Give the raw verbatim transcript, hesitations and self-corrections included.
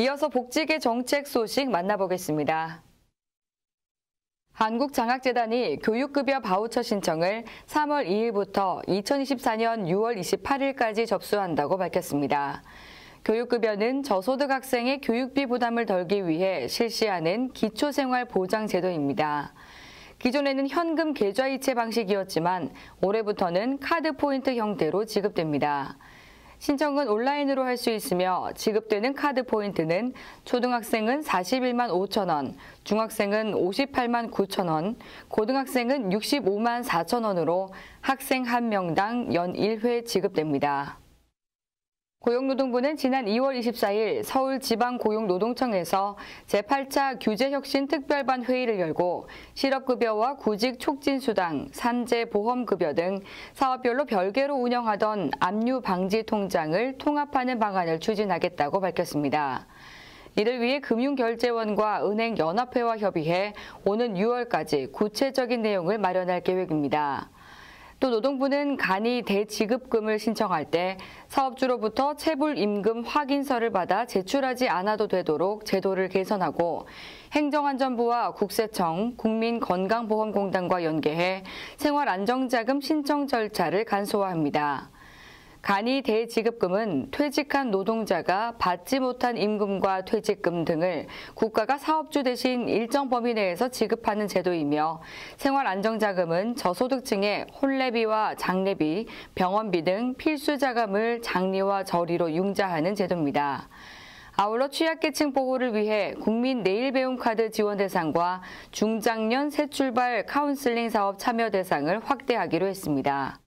이어서 복지계 정책 소식 만나보겠습니다. 한국장학재단이 교육급여 바우처 신청을 삼월 이일부터 이천이십사년 유월 이십팔일까지 접수한다고 밝혔습니다. 교육급여는 저소득 학생의 교육비 부담을 덜기 위해 실시하는 기초생활보장제도입니다. 기존에는 현금 계좌이체 방식이었지만 올해부터는 카드 포인트 형태로 지급됩니다. 신청은 온라인으로 할 수 있으며 지급되는 카드 포인트는 초등학생은 사십일만 오천 원, 중학생은 오십팔만 구천 원, 고등학생은 육십오만 사천 원으로 학생 한 명당 연 일 회 지급됩니다. 고용노동부는 지난 이월 이십사일 서울지방고용노동청에서 제팔 차 규제혁신 특별반 회의를 열고 실업급여와 구직촉진수당, 산재보험급여 등 사업별로 별개로 운영하던 압류 방지 통장을 통합하는 방안을 추진하겠다고 밝혔습니다. 이를 위해 금융결제원과 은행연합회와 협의해 오는 유월까지 구체적인 내용을 마련할 계획입니다. 또 노동부는 간이 대지급금을 신청할 때 사업주로부터 체불임금 확인서를 받아 제출하지 않아도 되도록 제도를 개선하고 행정안전부와 국세청, 국민건강보험공단과 연계해 생활안정자금 신청 절차를 간소화합니다. 간이 대지급금은 퇴직한 노동자가 받지 못한 임금과 퇴직금 등을 국가가 사업주 대신 일정 범위 내에서 지급하는 제도이며 생활안정자금은 저소득층의 혼례비와 장례비, 병원비 등 필수자금을 장리와 저리로 융자하는 제도입니다. 아울러 취약계층 보호를 위해 국민 내일배움카드 지원 대상과 중장년 새출발 카운슬링 사업 참여 대상을 확대하기로 했습니다.